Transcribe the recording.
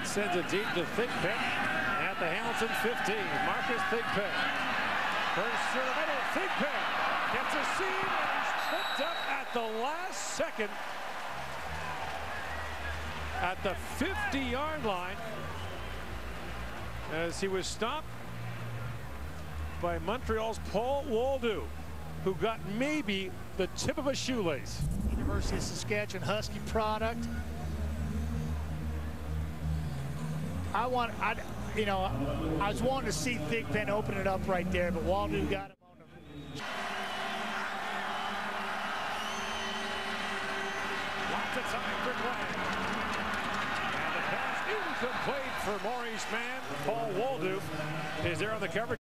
sends it deep to Thigpen at the Hamilton 15. Marcus Thigpen. First to the middle. Thigpen gets a seam and he's tripped up at the last second at the 50-yard line as he was stopped by Montreal's Paul Woldu, who got maybe the tip of a shoelace. University of Saskatchewan Husky product. I was wanting to see Thigpen open it up right there, but Woldu got him on the. Lots of time for Glenn. And the pass incomplete for Maurice Mann. Paul Woldu is there on the coverage.